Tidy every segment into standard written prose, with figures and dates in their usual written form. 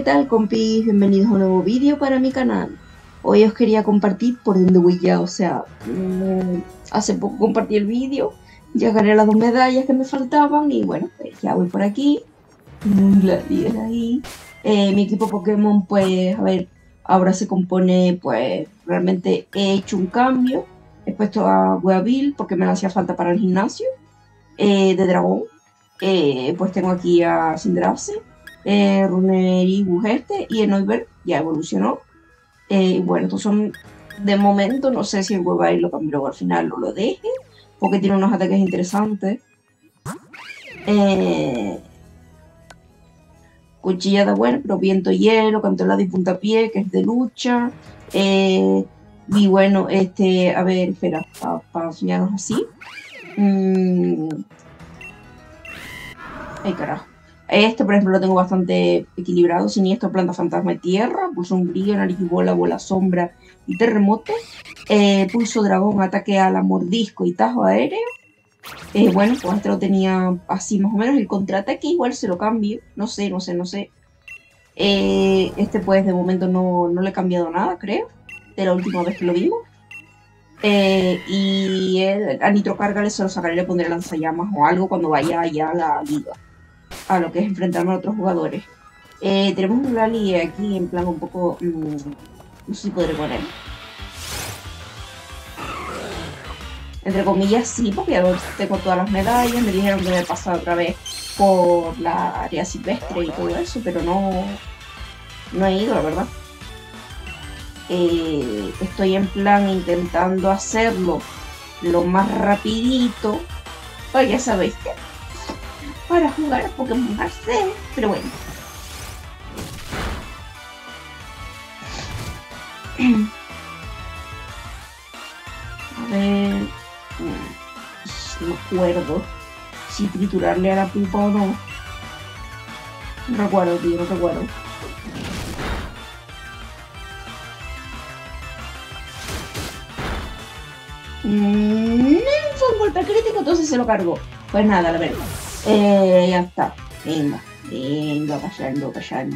tal, compis? Bienvenidos a un nuevo vídeo para mi canal. Hoy os quería compartir por dónde voy ya, hace poco compartí el vídeo, ya gané las 2 medallas que me faltaban y bueno, pues ya voy por aquí, la líder ahí. Mi equipo Pokémon, pues a ver, ahora se compone, pues realmente he hecho un cambio, he puesto a Weavile porque me hacía falta para el gimnasio, de dragón, pues tengo aquí a Cinderace, Runerigus y el Noivern ya evolucionó. Bueno, estos son de momento, no sé si el Weavile lo cambió al final o lo deje, porque tiene unos ataques interesantes. Cuchillada, bueno, pero viento hielo, cantelada y puntapié, que es de lucha. Y bueno, a ver, espera, para enseñaros así. Ay, carajo. Por ejemplo, lo tengo bastante equilibrado. Siniestro, planta fantasma y tierra. Pulso umbrío, nariz y bola sombra y terremoto. Pulso dragón, ataque a la mordisco y tajo aéreo. Bueno, pues este lo tenía así más o menos. El contraataque igual se lo cambio. No sé. Pues de momento no le he cambiado nada, creo. De la última vez que lo vimos. Y a Nitrocarga se lo sacaré y le pondré lanzallamas o algo cuando vaya allá a la liga. A lo que es enfrentarme a otros jugadores. Tenemos un rally aquí en plan un poco... no sé si podré poner. Entre comillas sí, porque ya tengo todas las medallas. Me dijeron que me he pasado otra vez por la área silvestre y todo eso, pero no he ido, la verdad. Estoy en plan intentando hacerlo lo más rapidito. Pues ya sabéis que para jugar a Pokémon Arceus, pero bueno. A ver, no me acuerdo si triturarle a la pupa o no. No recuerdo, tío, no recuerdo. Fue un golpe crítico, entonces se lo cargó. Pues nada, la verdad. Ya está. Venga, pasando.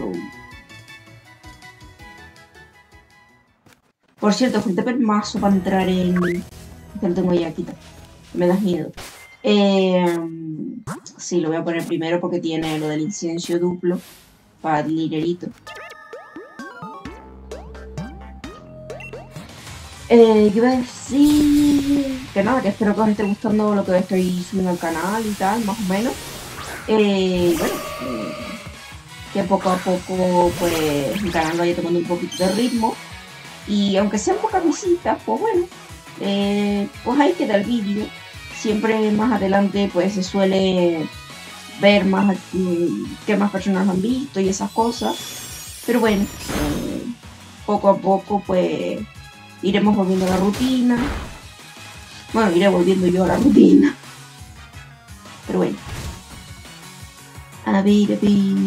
Por cierto, frente a mazo para entrar en... Que lo tengo ya, quita. Me das miedo. Sí, lo voy a poner primero porque tiene lo del incienso duplo para el liderito. ¿Qué iba a decir? Que nada, que espero que os esté gustando lo que estoy subiendo al canal y tal, más o menos. Bueno, que poco a poco, pues, el canal vaya tomando un poquito de ritmo. Y aunque sean pocas visitas, pues bueno, pues ahí queda el vídeo. Siempre más adelante, pues, se suele ver más qué más personas han visto y esas cosas. Pero bueno, poco a poco, pues... iremos volviendo a la rutina. Bueno, iré volviendo yo a la rutina. Pero bueno. A ver.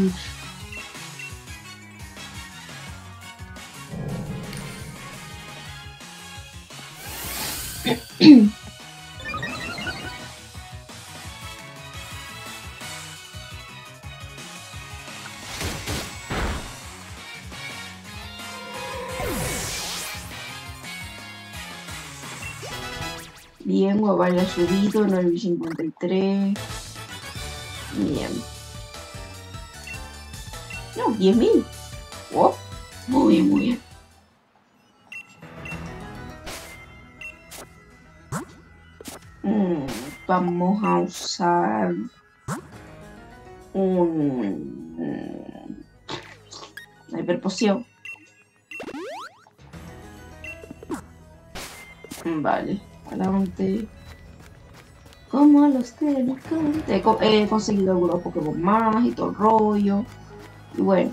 Bien, Weavile ha subido, 9.53. Bien. No, 10.000. Oh, muy bien. Vamos a usar una hiperpoción. Vale. Adelante. Como a los telecantes. He conseguido algunos Pokémon más y todo el rollo. Y bueno.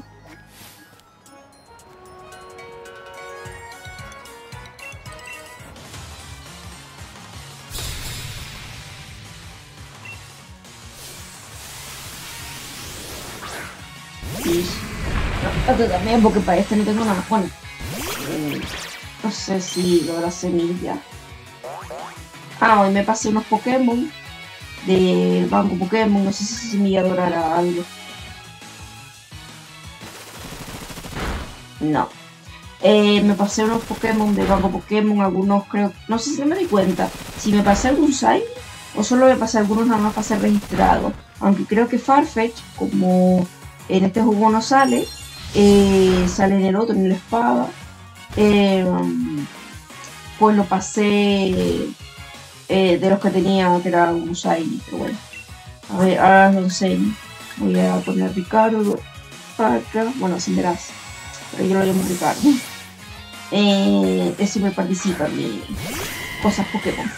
Sí. No, también porque para este no tengo nada. Bueno. No sé si lo de la semilla. Hoy me pasé unos Pokémon del banco Pokémon, no sé si semilla dorada algo. No. Me pasé unos Pokémon de Banco Pokémon, algunos creo, no sé si no me di cuenta, si me pasé algún Shiny o solo me pasé algunos nada más para ser registrado. Aunque creo que Farfetch, como en este juego no sale, sale en el otro, en la espada, eh, pues lo pasé de los que tenía, que era un Shiny, pero bueno. A ver, ahora lo enseño. Voy a poner Ricardo acá, bueno, así verás, pero yo lo llamo Ricardo. Eso me participa en mis cosas Pokémon.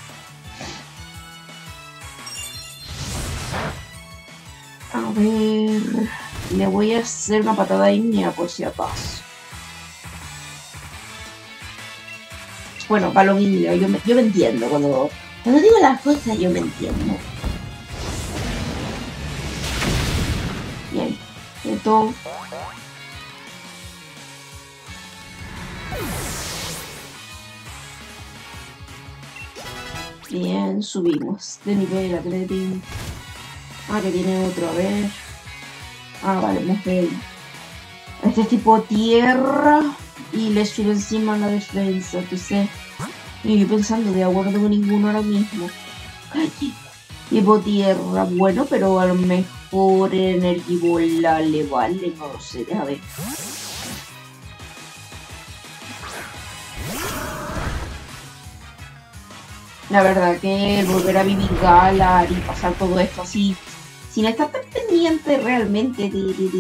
A ver, le voy a hacer una patada ígnea por si acaso. Bueno, balón ígneo, yo me entiendo. Cuando digo las cosas, yo me entiendo. Bien, esto. Bien, subimos de nivel a Gretin. Ah, que tiene otro, a ver. Ah, vale, Mosbel. Este es tipo tierra y le sube encima la defensa, entonces. Y yo pensando de agua no tengo ninguno ahora mismo. Calle. Tipo tierra, bueno, pero a lo mejor Energibola le vale, no lo sé, déjame ver. La verdad que el volver a vivir Galar y pasar todo esto así, sin estar tan pendiente realmente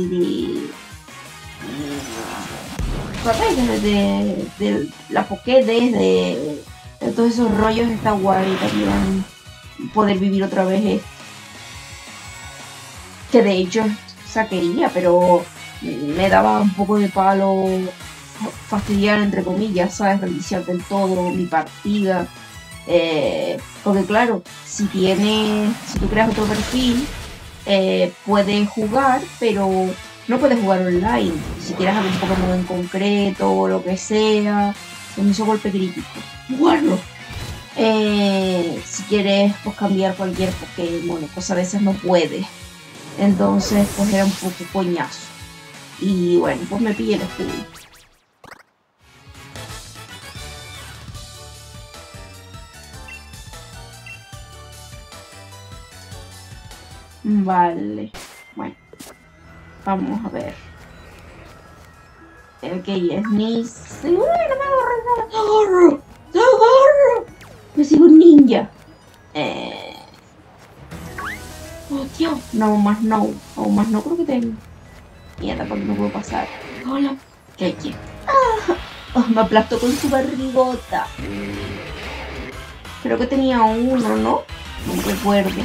¿sabes? De la Pokédex, de todos esos rollos, está guay también poder vivir otra vez esto. Que de hecho saquería, pero me daba un poco de palo fastidiar, entre comillas, ¿sabes? Reiniciar del todo mi partida. Porque claro, si tú creas otro perfil, puedes jugar, pero no puedes jugar online. Si quieres algún Pokémon en concreto o lo que sea, se me hizo golpe crítico. Bueno, si quieres pues cambiar cualquier Pokémon, pues a veces no puedes. Entonces pues era un poco coñazo. Y bueno, pues me pillé el escudo. Vale, bueno, vamos a ver. Ok, es Nice. ¡Uy, no me agarro! ¡Me agarro! ¡Me agarro! Me sigo un ninja. Oh, Dios. No, más no. O más no creo que tengo. Mierda, porque no puedo pasar. Hola. ¿Qué hay aquí? Oh, me aplastó con su barrigota. Creo que tenía uno, ¿no? No recuerdo.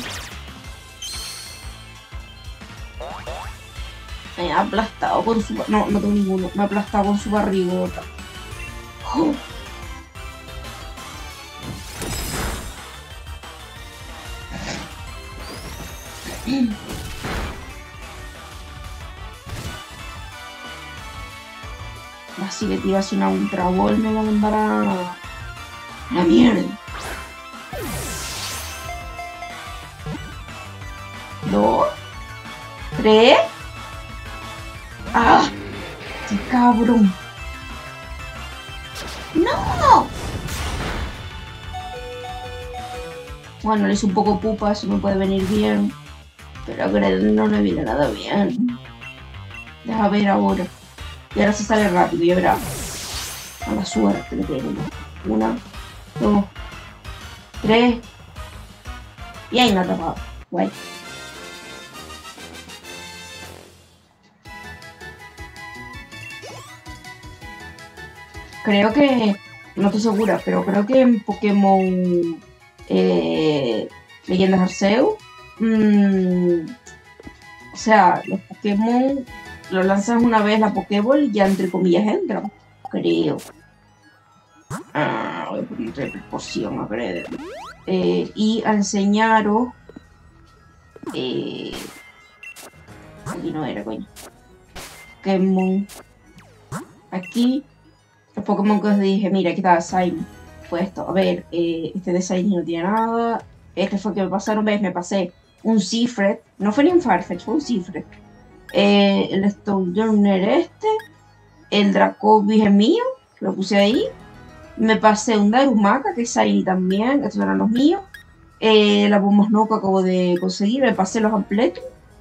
Me ha aplastado con su... No, no tengo ninguno. Me ha aplastado con su barrigota. Oh. Si le tiras una Ultra Ball me va a mandar a la mierda. 2, 3. ¡Ah! ¡Qué cabrón! ¡No! Bueno, le hice un poco pupa, eso me puede venir bien. Pero a Gretel no le viene nada bien. Deja ver ahora. Y ahora se sale rápido, ya verás. A la suerte le tengo. 1, 2, 3. Y ahí me ha tapado. Guay. Creo que, no estoy segura, pero creo que en Pokémon Leyendas Arceus, o sea, los Pokémon los lanzas una vez la Pokéball y ya entre comillas entran, creo. Voy a poner repercusión a ver. Y a enseñaros. Aquí no era, coño. Pokémon. Aquí. Los Pokémon que os dije, mira, aquí está Shiny. Fue esto. A ver, este de Shiny no tiene nada. Este fue que me pasaron, ¿ves? Me pasé un Seafret. No fue ni un Farfetch, fue un Seafret. El Stonejourner este. El Dracovic es mío, lo puse ahí. Me pasé un Darumaka, que es ahí también, estos eran los míos. La Bombas No que acabo de conseguir, me pasé los Ampletos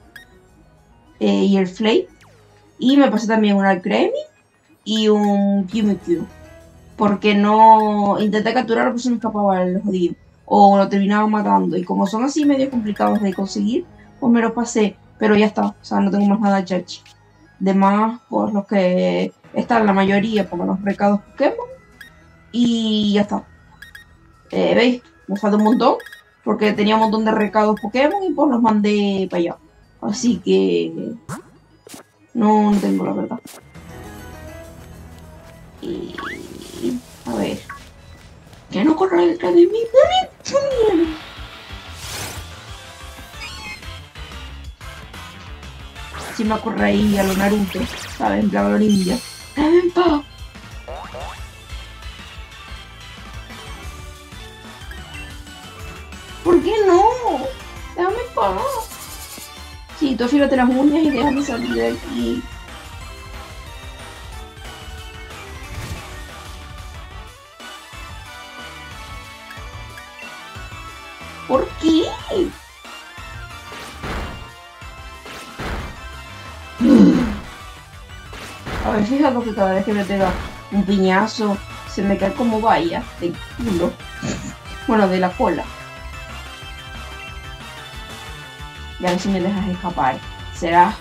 y el Flame. Y me pasé también un Alcremie y un Mimikyu. Porque no intenté capturarlo, pues se me escapaba el jodido. O lo terminaba matando. Y como son así medio complicados de conseguir, pues me los pasé. Pero ya está, o sea, no tengo más nada chachi. Demás, pues los que están la mayoría, como los recados Pokémon. Y ya está. ¿Veis? Me falta un montón. Porque tenía un montón de recados Pokémon y pues los mandé para allá. Así que no tengo la verdad. Y a ver. Que no corra detrás de mí, perrito. Si me corre ahí a lo Naruto, ¿sabes? En plan a lo ninja. ¡Dame en paz! ¿Por qué no? ¡Déjame en paz! Sí, tú afílate las uñas y déjame salir de aquí. ¿Por qué? A ver, fíjate que cada vez que me pega un piñazo, se me cae como valla del culo. Bueno, de la cola. Y a ver si me dejas escapar. Será.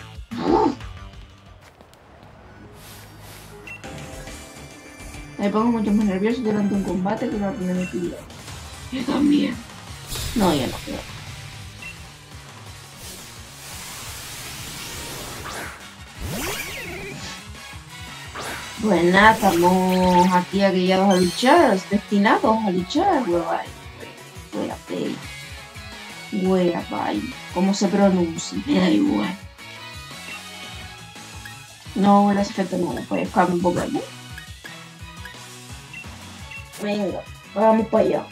Me pongo mucho más nervioso durante un combate que la primera actividad. Yo también. No, ya no creo. Pues nada, estamos aquí aquellados a luchar, destinados a luchar, guay. Guay. ¿Cómo se pronuncia? Me da igual. No, el efecto no, pues cambio un Pokémon. Venga, vamos para allá.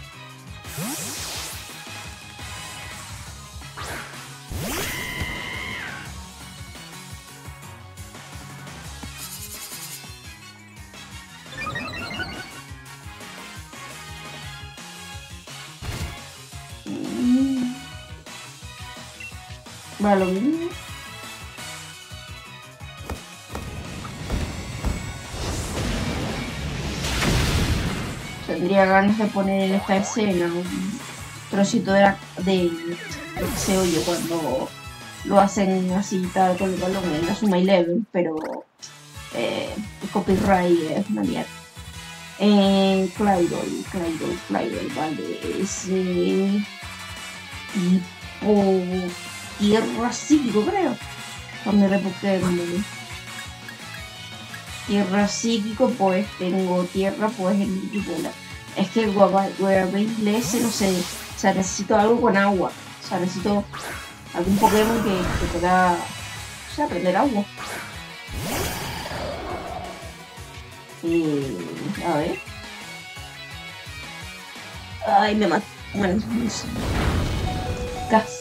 Vale, lo mismo. Tendría ganas de poner en esta escena un trocito de lo que se oye cuando lo hacen así tal con el balón en la Suma Eleven, pero el copyright es una mierda. Claydol, vale, es tipo tierra psíquico, creo. Cuando le Pokémon. Tierra psíquico, pues tengo tierra, pues en Bola. Es que el Guayabeile no sé, o sea, necesito algo con agua. O sea, necesito algún Pokémon que pueda, o sea, prender agua. A ver. Ay, me mató. Bueno, no sé. Casi.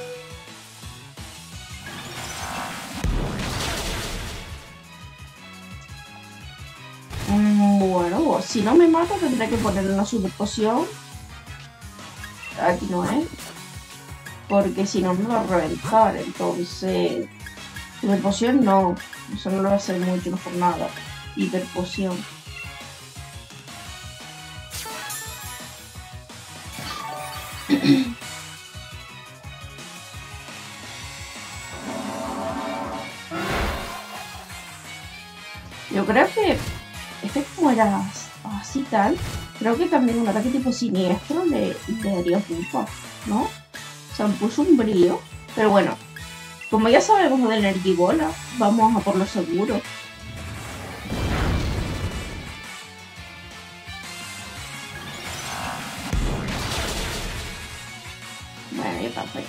Bueno, si no me mata tendré que ponerle una super poción. Aquí no es. Porque si no me va a reventar. Entonces, super poción no. Eso no lo va a hacer mucho, no por nada. Hiper poción. Yo creo que este como era así tal, creo que también un ataque tipo siniestro le daría bufa, ¿no? O sea, me puso un brillo. Pero bueno, como ya sabemos de Energibola, vamos a por lo seguro. Bueno, ya está, pues.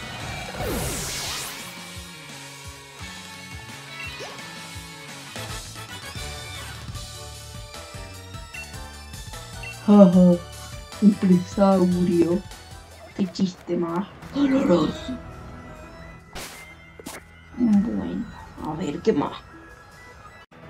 Jaja, empresario. Qué chiste más doloroso. Bueno, a ver, ¿qué más?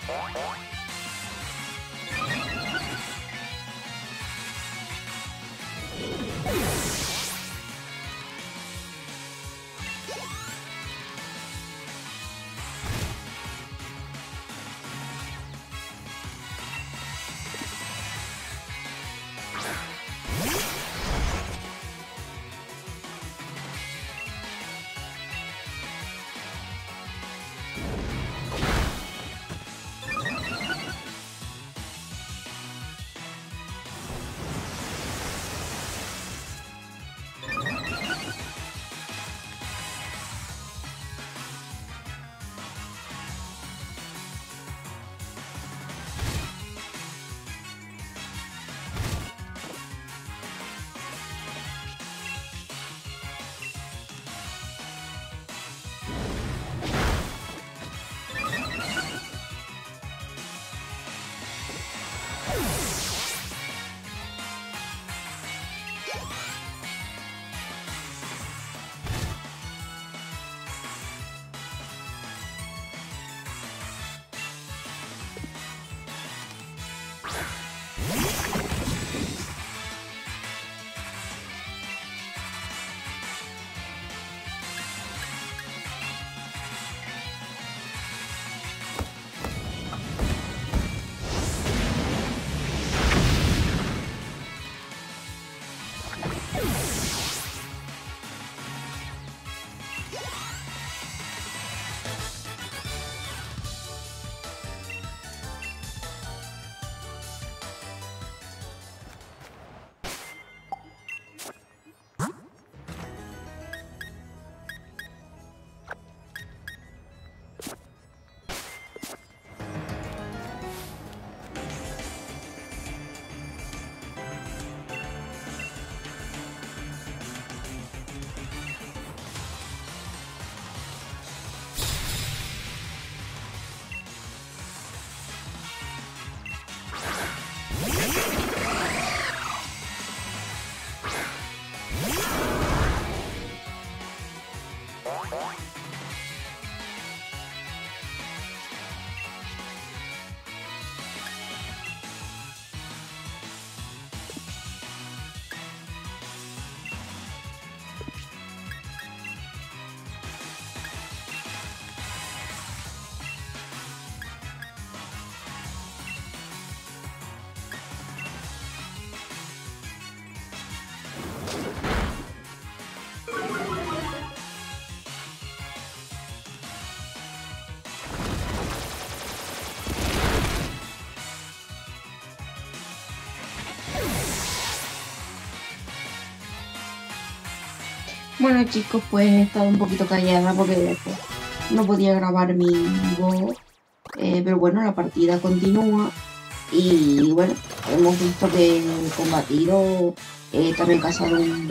Bueno chicos, pues he estado un poquito callada porque pues, no podía grabar mi voz, pero bueno, la partida continúa y bueno, hemos visto que en el combatido también ha cazado un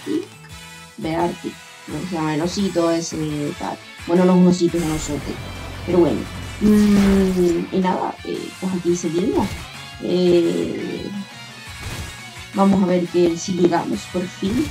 Beartic, no se llama el osito ese tal. Bueno, no es un osito, es un osote, pero bueno. Y nada, pues aquí seguimos. Eh, Vamos a ver que si llegamos por fin.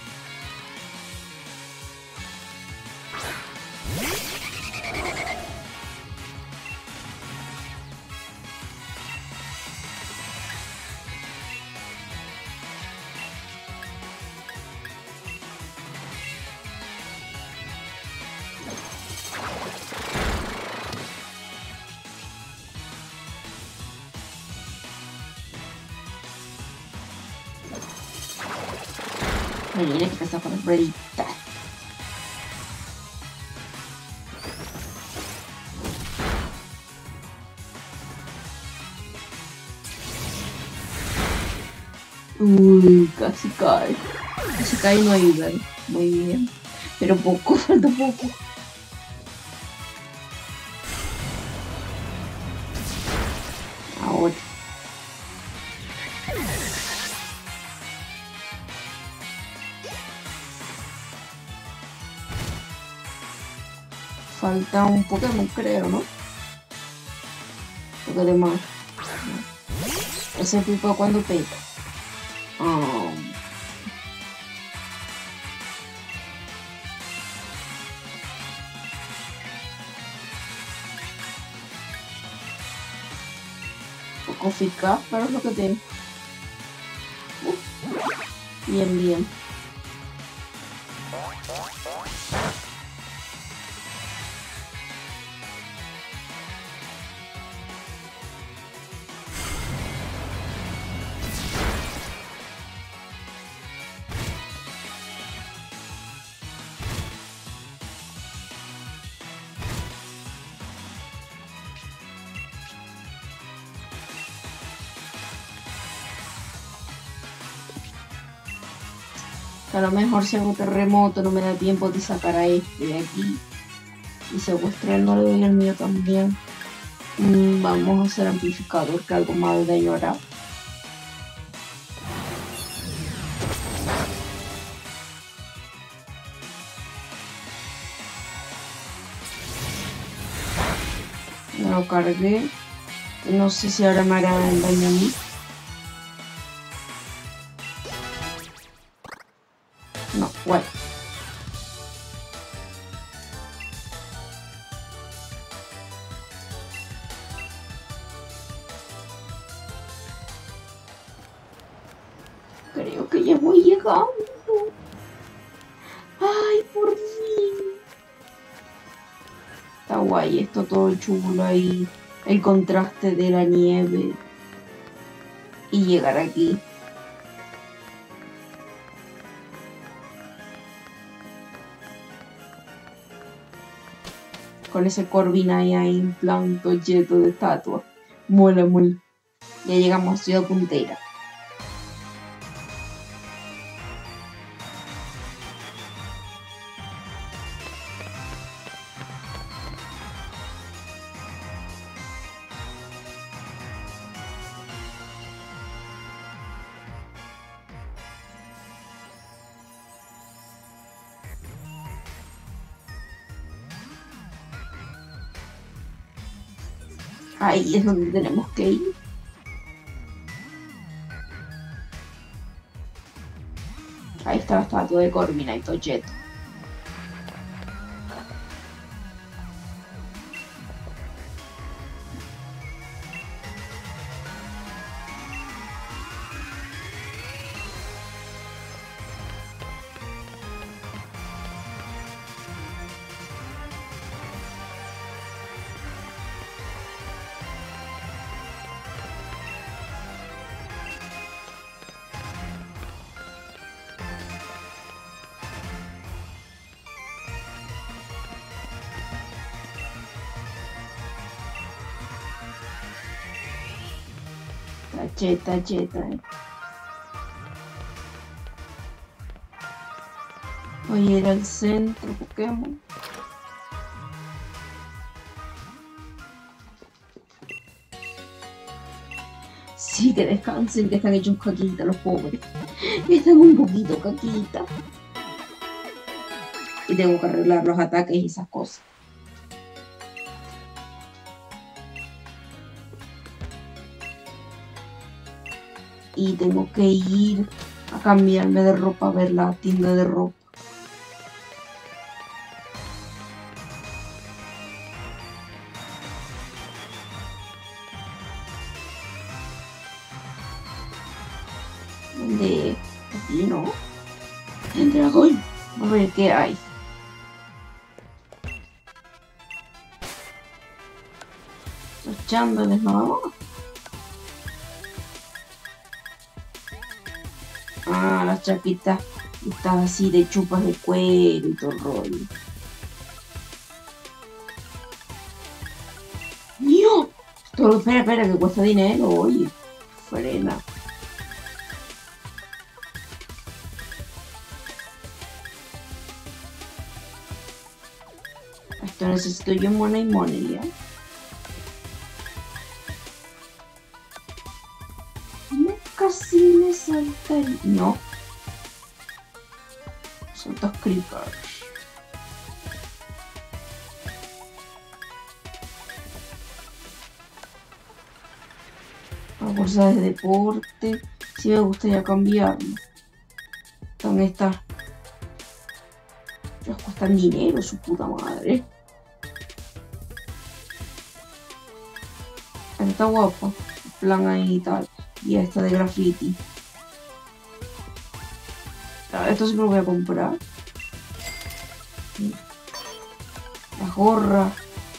Mira que está por ahorita. Uy, casi cae. Casi cae y no ayuda. Muy bien. Pero poco, falta poco. Ahora. Falta un Pokémon, creo, ¿no? Porque además. Ese tipo cuando pega. Ah, Poco eficaz, pero es lo que tiene. Bien, bien. A lo mejor si hago terremoto no me da tiempo de sacar a este de aquí. Y secuestrar no le doy el mío también. Vamos a hacer amplificador, que algo más de daño hará. Me lo cargué. No sé si ahora me hará el daño a mí. No, bueno. Creo que ya voy llegando. ¡Ay, por fin! Está guay esto, todo chulo ahí. El contraste de la nieve. Y llegar aquí. Con ese Corvina ahí en plan tocheto de estatua. Mola, mola. Ya llegamos a Ciudad Puntera. Ahí es donde tenemos que ir. Ahí está la estatua de Corvina y Tocheto. Tacheta. Voy a ir al centro Pokémon. Sí, que descansen, que están hechos caquita los pobres. Están un poquito caquita. Y tengo que arreglar los ataques y esas cosas. Y tengo que ir a cambiarme de ropa, a ver la tienda de ropa. ¿Dónde? Aquí no. El dragón. A ver qué hay. Los chándales nada más. Ah, las chapitas. Están así de chupas de cuero y todo el rollo. ¡Mío! Todo, espera, que cuesta dinero, oye. Frena. Esto necesito yo money, ¿ya? Casi me salta el... No. Son dos creepers. La bolsa de deporte. Sí me gustaría cambiarlo. ¿Dónde está? Los cuestan dinero, su puta madre. Está guapo. plan ahí y tal. Y esta de graffiti. Esto sí me lo voy a comprar. Las gorras.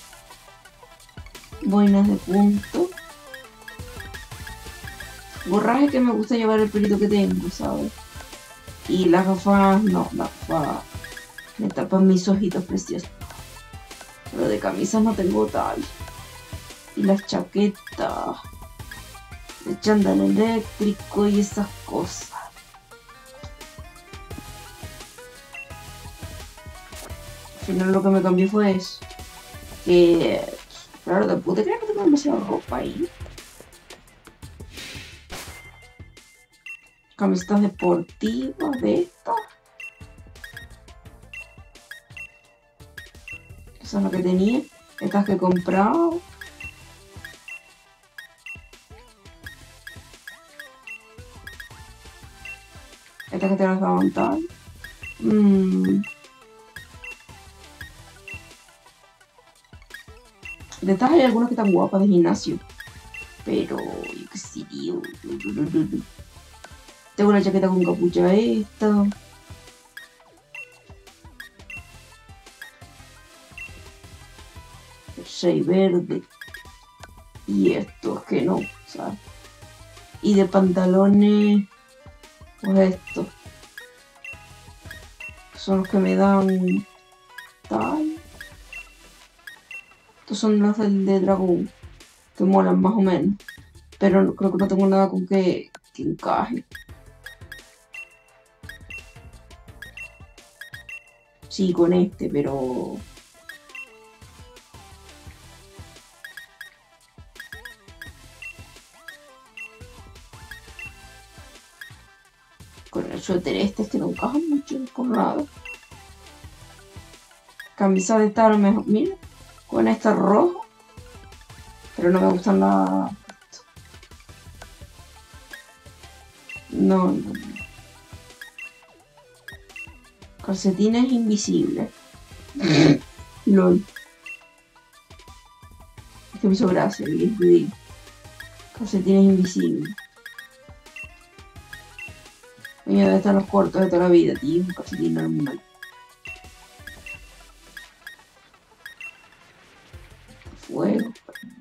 Boinas de punto. Gorraje que me gusta llevar el pelito que tengo, ¿sabes? Y las gafas, no, las gafas me tapan mis ojitos preciosos. Pero de camisas no tengo tal. Y las chaquetas. El chándal eléctrico y esas cosas. Al final lo que me cambió fue eso. Que, claro, te pude creer que tengo demasiada ropa ahí. Camisetas deportivas de estas. Esa es la que tenía. Estas que he comprado. Estas que te las daban tal. De estas hay algunas que están guapas de gimnasio. Pero, yo qué sé, tío. Tengo una chaqueta con capucha esta. Jersey verde. Y estos que no, ¿sabes? Y de pantalones, pues estos. Son los que me dan tal. Estos son los del de dragón. Que molan más o menos. Pero creo que no tengo nada con que encaje. Sí, con este, pero... Con el suéter este es que no encaja mucho con nada. Camisa de esta a lo mejor, mira, con esta rojo. Pero no me gustan nada. No. Calcetines invisibles. LOL. Es que me hizo gracia, bien te digo. Calcetines invisibles. Coño, debe estar los cortos de toda la vida, tío. Un calcetín normal. Fuego.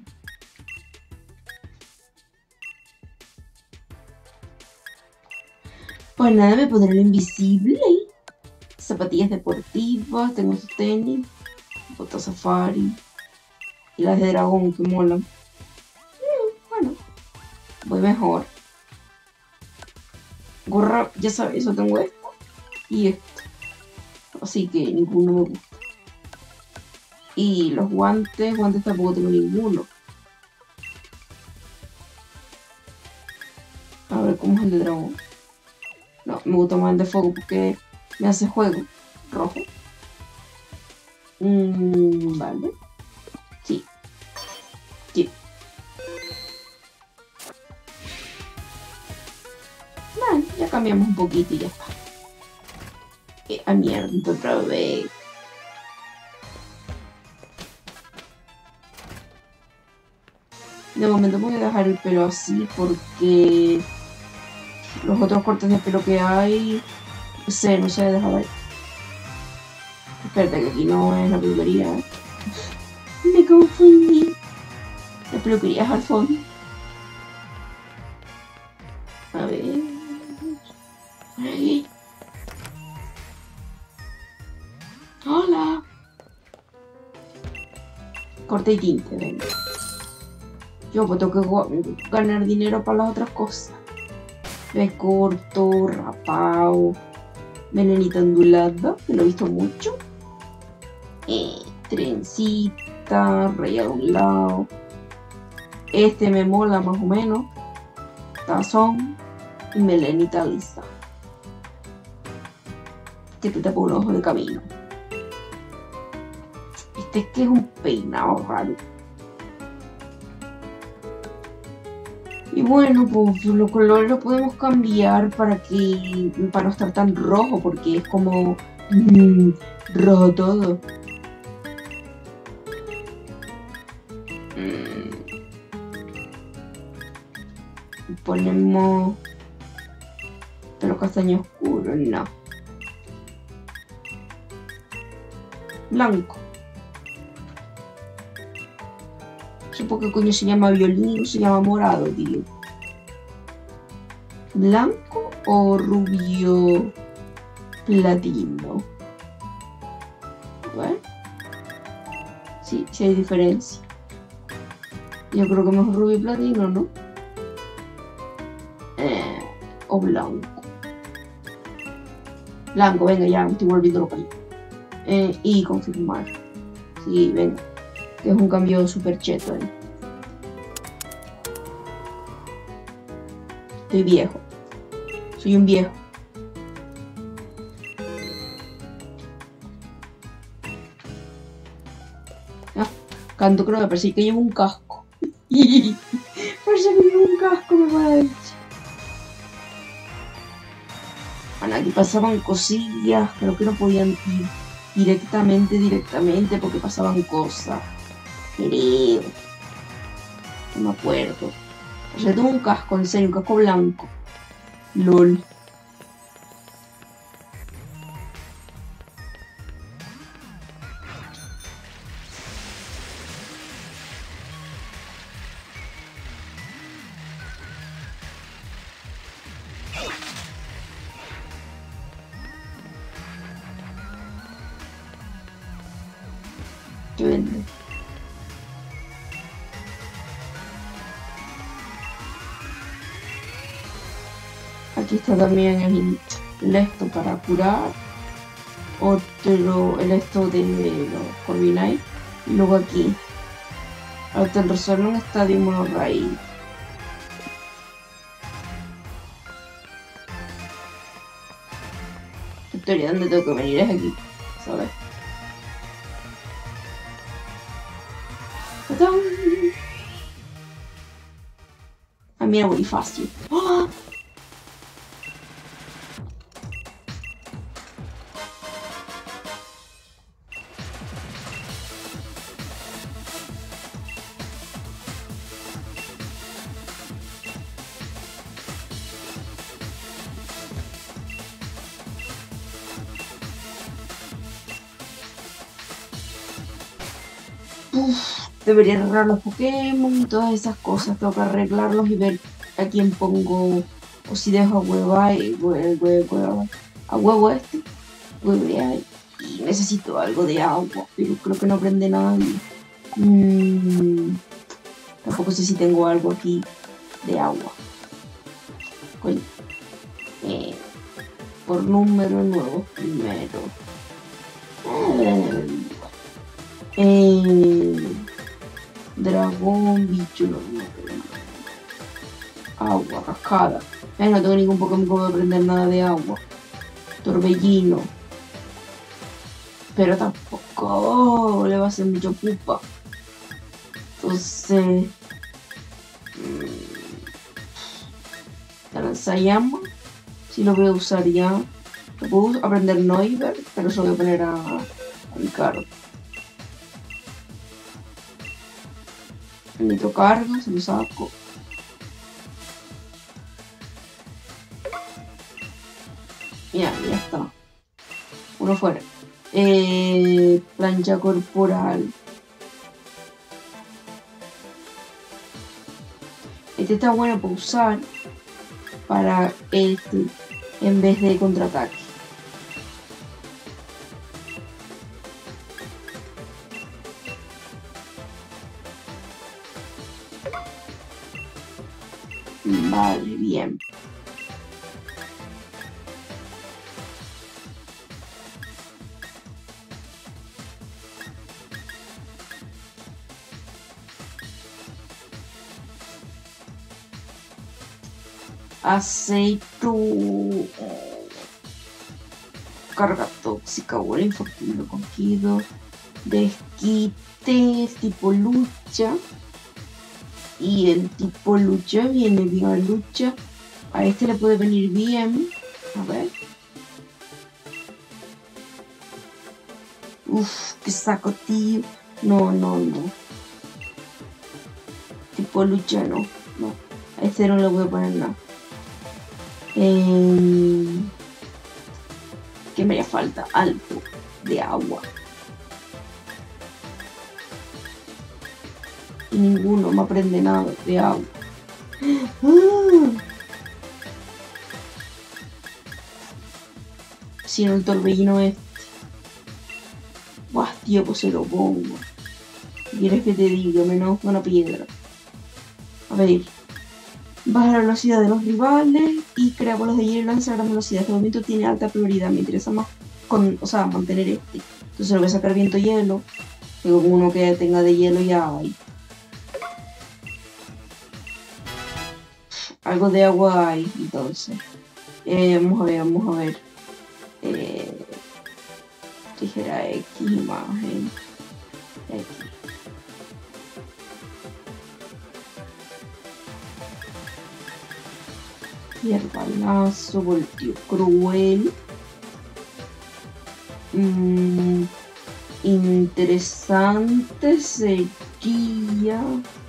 Pues nada, me pondré lo invisible. Zapatillas deportivas, tengo sus tenis, botas safari y las de dragón que molan. Bueno, voy mejor. Gorra, ya sabes, yo tengo esta y esta. Así que ninguno me gusta. Y los guantes tampoco tengo ninguno. A ver cómo es el de dragón. No, me gusta más el de fuego porque me hace juego. Rojo. Vale. Sí. Sí. Vale, ya cambiamos un poquito y ya está. A mierda, otra vez. De momento voy a dejar el pelo así porque los otros cortes de pelo que hay, no sé, déjalo ahí. Espérate que aquí no es la peluquería. Me confundí. La peluquería es al fondo. A ver. Ahí. Hola. Corte y tinte, venga. Yo pues tengo que ganar dinero para las otras cosas. Me corto, rapado, melenita ondulada, que lo he visto mucho. Trencita, raya de un lado. Este me mola más o menos. Tazón y melenita lisa. Que te tapa un ojo de camino. Este es que es un peinado raro. Y bueno, pues los colores los podemos cambiar para no estar tan rojo, porque es como rojo todo. Ponemos pelo castaño oscuro, no. Blanco. No sé por qué coño se llama violín, se llama morado, tío. ¿Blanco o rubio platino? Bueno. Sí, sí hay diferencia. Yo creo que mejor rubio platino, ¿no? O blanco. Blanco, venga, ya me estoy volviendo loca. Y confirmar. Sí, venga. Que es un cambio súper cheto, Estoy viejo. Soy un viejo. Ah, canto creo que parece que llevo un casco. Parece que llevo un casco, me parece. Bueno, aquí pasaban cosillas, creo que no podían ir directamente, porque pasaban cosas. Creo. No me acuerdo. Yo tengo un casco, en serio, un casco blanco. LOL. ¿Qué vende? Aquí está también el esto para curar. Otro, el esto de los Corviknight. Y luego aquí. Ahora resuelve un estadio monorail. En teoría donde tengo que venir es aquí, ¿sabes? ¡Tadán! Ah, mira, muy fácil. ¡Ah! Debería arreglar los Pokémon y todas esas cosas. Tengo que arreglarlos y ver a quién pongo. O si dejo a hueva y a huevo este. Huevear. Y necesito algo de agua. Pero creo que no prende nadie. Tampoco sé si tengo algo aquí de agua. Coño. Por número nuevo primero. Dragón, bicho, no. Agua, cascada. No tengo ningún Pokémon que pueda aprender nada de agua. Torbellino. Pero tampoco le va a hacer mucho pupa. Entonces... lanzallamas. Si lo voy a usar ya. Lo puedo aprender Noivern, pero se lo voy a poner a Ricardo. Necesito carga, se lo saco. Ya está. Uno fuera. Plancha corporal. Este está bueno para usar para este en vez de contraataque. Vale, bien. Aceito. Carga tóxica, bueno, infortunio cogido. Desquite, tipo lucha. Y el tipo lucha viene bien a lucha. A este le puede venir bien. A ver. Uf, qué saco, tío. No. Tipo lucha, no. A este no le voy a poner nada. ¿Qué me haría falta? Algo de agua. Y ninguno me aprende nada de agua. Si no, el torbellino es... Buah, tío, pues se lo pongo. ¿Qué quieres que te diga? Menos una piedra. A ver. Baja la velocidad de los rivales y crea bolas de hielo y lanza a gran velocidad. Este movimiento tiene alta prioridad. Me interesa más mantener este. Entonces lo voy a sacar viento hielo. Digo, uno que tenga de hielo ya hay. Algo de agua hay, entonces. Vamos a ver. Tijera X, imagen. X. Hierbalazo, voltio cruel. Interesante sería...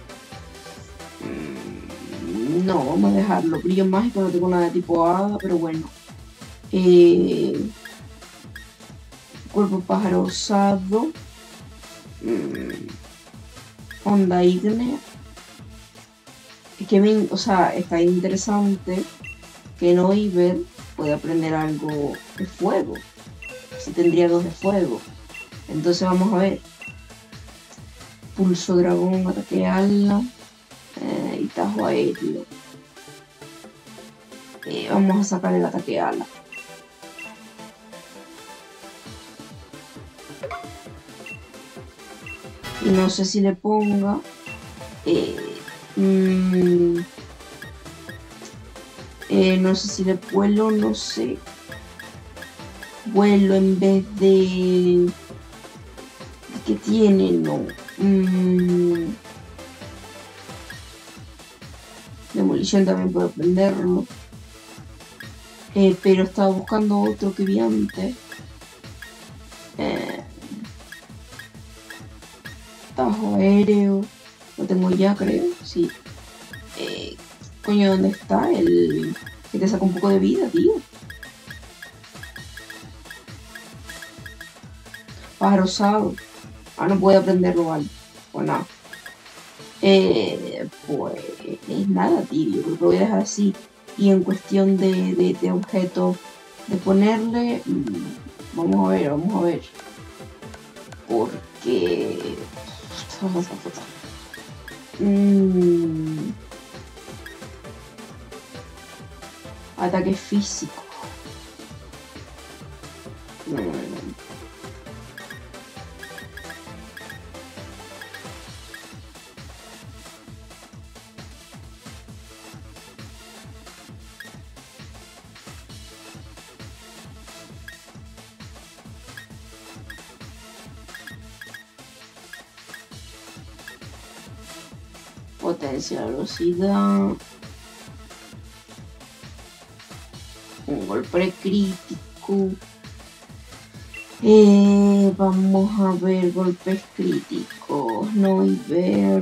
no, vamos a dejarlo. Brillo mágico, no tengo nada de tipo hada, pero bueno. Cuerpo pájaro osado. Onda ígnea. Es que está interesante que Noiver puede aprender algo de fuego. Si tendría dos de fuego. Entonces vamos a ver. Pulso dragón, ataque ala. Y tajo aéreo. Vamos a sacar el ataque ala. Y no sé si le ponga no sé si le vuelo, no sé. Vuelo en vez de... ¿Qué tiene? No. Demolición también puedo aprenderlo. Pero estaba buscando otro que vi antes. Tajo aéreo. Lo tengo ya, creo. Sí. Coño, ¿dónde está? El que te saca un poco de vida, tío. Pájaro osado. Ah, no puedo aprenderlo, vale. Pues nada. Pues nada, tío. Yo creo que voy a dejar así. Y en cuestión de objetos de ponerle... vamos a ver. Porque... ataque físico. Potencia, velocidad. Un golpe crítico. Vamos a ver golpes críticos. Noiver.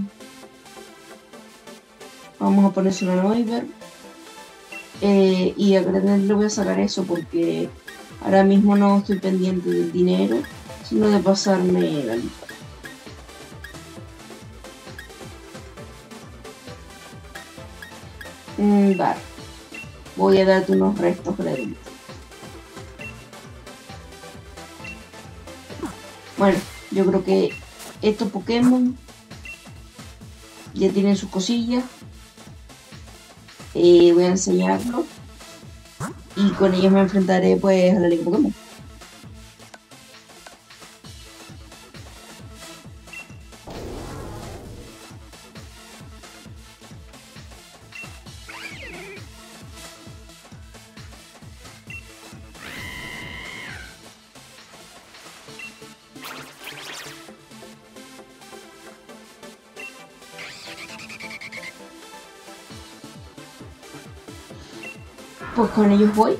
Vamos a ponerse una Noiver. Y a Grenade le voy a sacar eso porque ahora mismo no estoy pendiente del dinero, sino de pasarme la lista. Dar. Voy a darte unos restos créditos. Bueno, yo creo que estos Pokémon ya tienen sus cosillas. Voy a enseñarlos. Y con ellos me enfrentaré pues a la Liga Pokémon. Pues con ellos voy.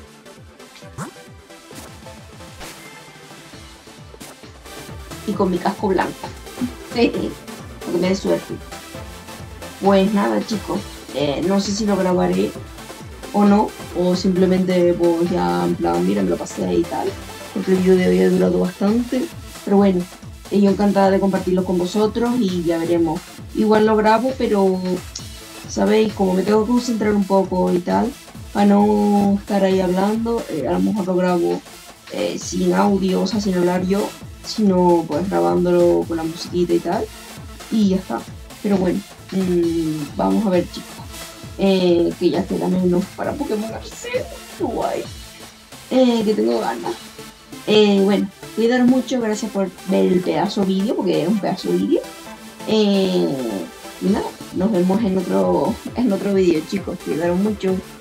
Y con mi casco blanco. Porque me dé suerte. Pues nada, chicos. No sé si lo grabaré o no, o simplemente pues ya en plan, mira, me lo pasé y tal, porque el vídeo de hoy ha durado bastante, pero bueno, yo encantada de compartirlo con vosotros y ya veremos. Igual lo grabo, pero sabéis, como me tengo que concentrar un poco y tal, para no estar ahí hablando, a lo mejor lo grabo sin audio, o sea, sin hablar yo, sino pues grabándolo con la musiquita y tal, y ya está. Pero bueno, vamos a ver, chicos, que ya queda menos para Pokémon Arceus, qué guay, que tengo ganas. Bueno, cuidaros mucho, gracias por ver el pedazo vídeo, porque es un pedazo vídeo. Y nada, nos vemos en otro vídeo, chicos. Cuidaros mucho.